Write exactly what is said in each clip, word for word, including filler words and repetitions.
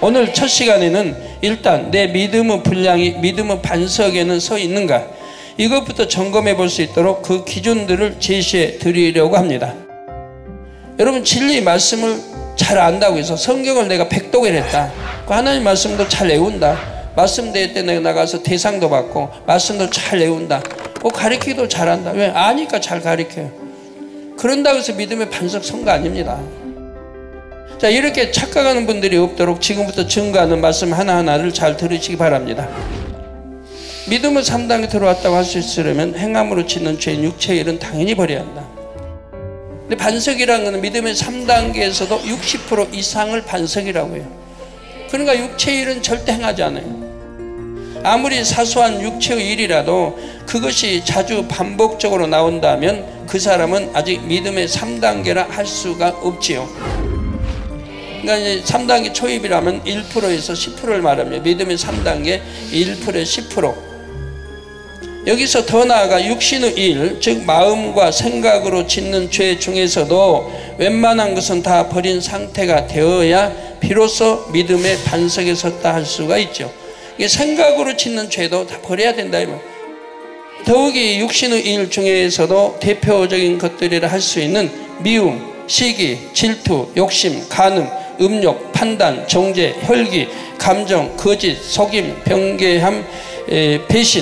오늘 첫 시간에는 일단 내 믿음의 분량이 믿음의 반석에는 서 있는가, 이것부터 점검해 볼 수 있도록 그 기준들을 제시해 드리려고 합니다. 여러분, 진리 말씀을 잘 안다고 해서 성경을 내가 백독을 했다, 그 하나님 말씀도 잘 외운다, 말씀 대회 때 내가 나가서 대상도 받고 말씀도 잘 외운다, 그 가르치기도 잘한다, 왜? 아니까 잘 가르쳐요. 그런다고 해서 믿음의 반석 선 거 아닙니다. 자, 이렇게 착각하는 분들이 없도록 지금부터 증거하는 말씀 하나하나를 잘 들으시기 바랍니다. 믿음의 삼 단계 들어왔다고 할 수 있으려면 행함으로 짓는 죄인 육체의 일은 당연히 버려야 한다. 근데 반석이라는 것은 믿음의 삼 단계에서도 육십 퍼센트 이상을 반석이라고 해요. 그러니까 육체의 일은 절대 행하지 않아요. 아무리 사소한 육체의 일이라도 그것이 자주 반복적으로 나온다면 그 사람은 아직 믿음의 삼 단계라 할 수가 없지요. 그러니까 이제 삼 단계 초입이라면 일 퍼센트에서 십 퍼센트를 말합니다. 믿음의 삼 단계 일 퍼센트, 십 퍼센트. 여기서 더 나아가 육신의 일, 즉 마음과 생각으로 짓는 죄 중에서도 웬만한 것은 다 버린 상태가 되어야 비로소 믿음의 반석에 섰다 할 수가 있죠. 이게 생각으로 짓는 죄도 다 버려야 된다 이 말. 더욱이 육신의 일 중에서도 대표적인 것들이라 할 수 있는 미움, 시기, 질투, 욕심, 간음, 음욕, 판단, 정죄, 혈기, 감정, 거짓, 속임, 변개함, 에, 배신,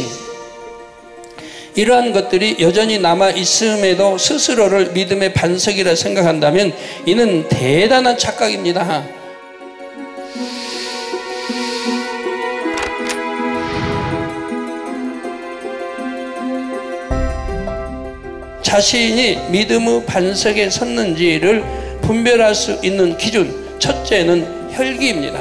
이러한 것들이 여전히 남아 있음에도 스스로를 믿음의 반석이라 생각한다면 이는 대단한 착각입니다. 자신이 믿음의 반석에 섰는지를 분별할 수 있는 기준, 첫째는 혈기입니다.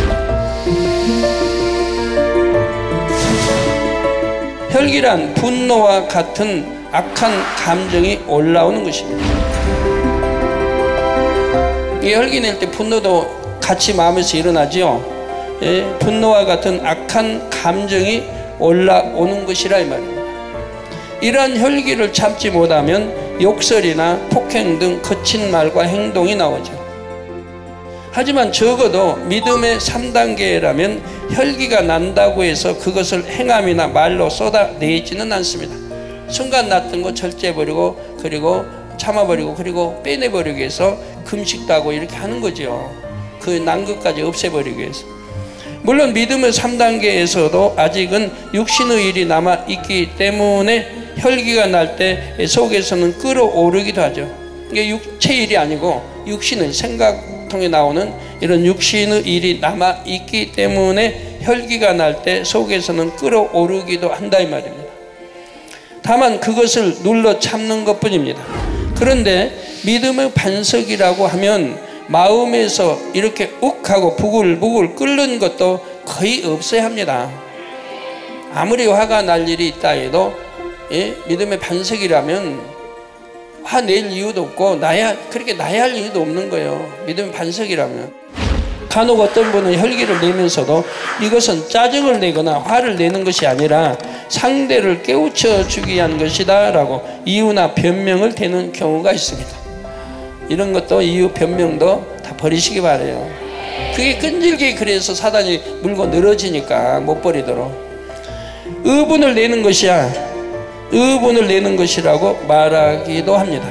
혈기란 분노와 같은 악한 감정이 올라오는 것입니다. 이 혈기 낼 때 분노도 같이 마음에서 일어나지요. 예, 분노와 같은 악한 감정이 올라오는 것이라 이 말입니다. 이러한 혈기를 참지 못하면 욕설이나 폭행 등 거친 말과 행동이 나오죠. 하지만 적어도 믿음의 삼 단계라면 혈기가 난다고 해서 그것을 행함이나 말로 쏟아내지는 않습니다. 순간 났던 거 절제해버리고, 그리고 참아버리고, 그리고 빼내버리기 위해서 금식도 하고 이렇게 하는 거죠. 그 난 것까지 없애버리기 위해서. 물론 믿음의 삼 단계에서도 아직은 육신의 일이 남아있기 때문에 혈기가 날 때 속에서는 끓어오르기도 하죠. 이게 육체 일이 아니고 육신의 생각 통해 나오는 이런 육신의 일이 남아있기 때문에 혈기가 날 때 속에서는 끓어오르기도 한다 이 말입니다. 다만 그것을 눌러 참는 것 뿐입니다. 그런데 믿음의 반석이라고 하면 마음에서 이렇게 욱하고 부글부글 끓는 것도 거의 없어야 합니다. 아무리 화가 날 일이 있다 해도 예? 믿음의 반석이라면 화낼 이유도 없고 나야 그렇게 나야 할 이유도 없는 거예요. 믿음의 반석이라면. 간혹 어떤 분은 혈기를 내면서도 이것은 짜증을 내거나 화를 내는 것이 아니라 상대를 깨우쳐 주기 위한 것이다 라고 이유나 변명을 대는 경우가 있습니다. 이런 것도 이유 변명도 다 버리시기 바라요. 그게 끈질기게 그래서 사단이 물고 늘어지니까 못 버리도록. 의분을 내는 것이야. 의분을 내는 것이라고 말하기도 합니다.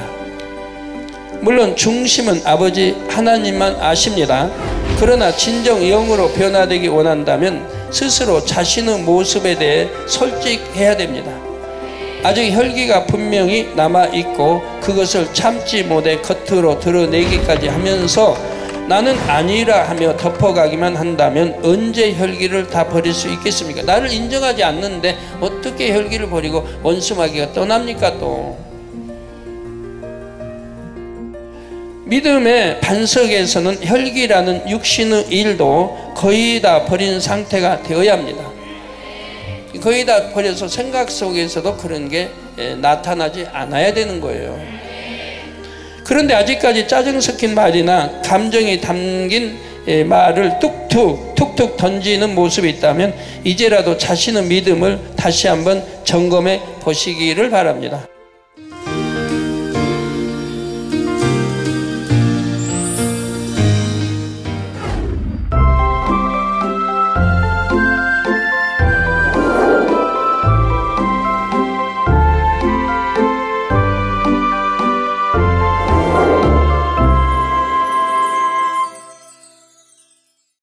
물론 중심은 아버지 하나님만 아십니다. 그러나 진정 영으로 변화되기 원한다면 스스로 자신의 모습에 대해 솔직해야 됩니다. 아직 혈기가 분명히 남아있고 그것을 참지 못해 겉으로 드러내기까지 하면서 나는 아니라 하며 덮어가기만 한다면 언제 혈기를 다 버릴 수 있겠습니까? 나를 인정하지 않는데 어떻게 혈기를 버리고 원수마귀가 떠납니까 또? 믿음의 반석에서는 혈기라는 육신의 일도 거의 다 버린 상태가 되어야 합니다. 거의 다 버려서 생각 속에서도 그런 게 나타나지 않아야 되는 거예요. 그런데 아직까지 짜증 섞인 말이나 감정이 담긴 말을 뚝뚝 툭툭 던지는 모습이 있다면 이제라도 자신의 믿음을 다시 한번 점검해 보시기를 바랍니다.